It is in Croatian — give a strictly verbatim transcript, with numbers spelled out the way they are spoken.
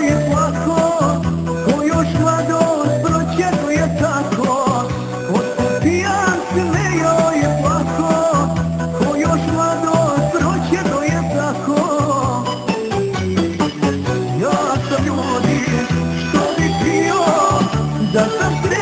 je plako, ko još mladost proće, to je tako. Otkud pijan smejao je plako, ko još mladost proće, to je tako. Ja sam ljudi što bi pio, da sam srećan.